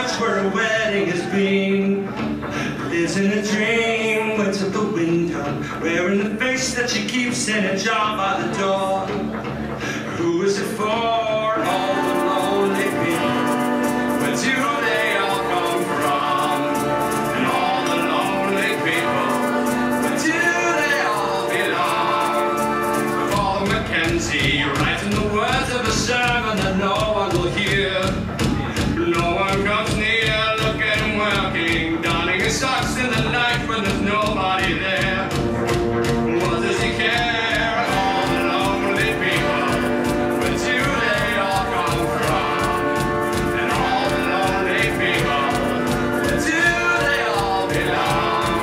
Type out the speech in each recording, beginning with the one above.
church where a wedding has been. Lives in a dream, waits at the window, wearing the face that she keeps in a jar by the door. Who is it for? All the lonely people. Where do they all come from? And all the lonely people, where do they all belong? Father Mackenzie writes in the words of a sermon that no one will hear. No one comes near, looking, working, donning his socks in the night when there's nobody there. What does he care? All the lonely people, where do they all come from? And all the lonely people, where do they all belong?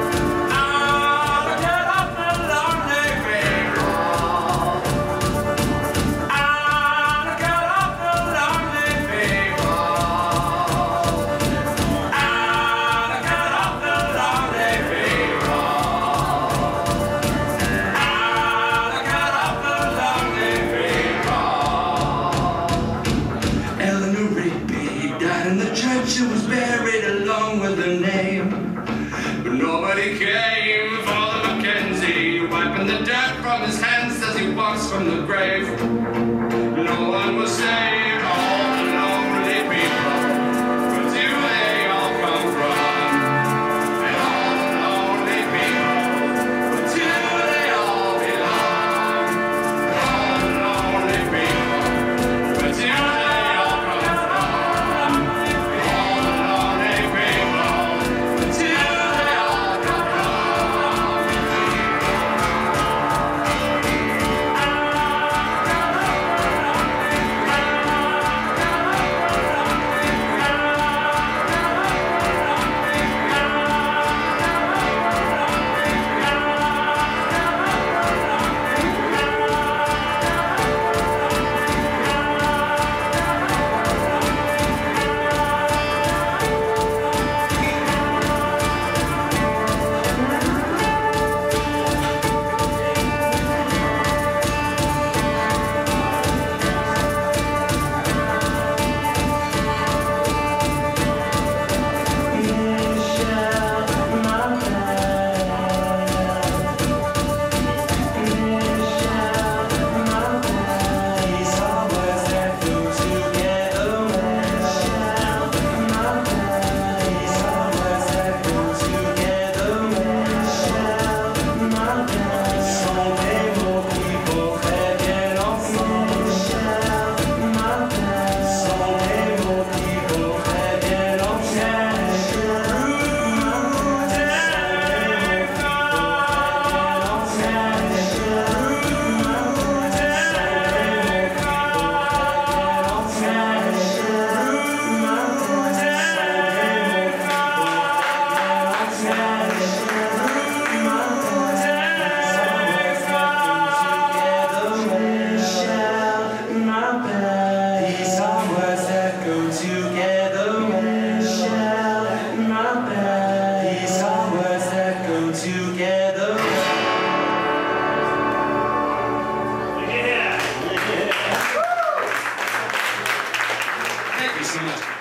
I'll get off the lonely people. I'll get off the lonely people. I'll get off the lonely people. I'll get off the lonely people. Eleanor Rigby died in the church. She was buried along with her name, but nobody came. Father Mackenzie wiping the dirt from his hands as he walks from the grave. No one was saved. All the lonely people, where do they all come from? And all the lonely people, where do they all belong? All the lonely people, where do they all come from? All the lonely people, where do they all come from? Thank you so much.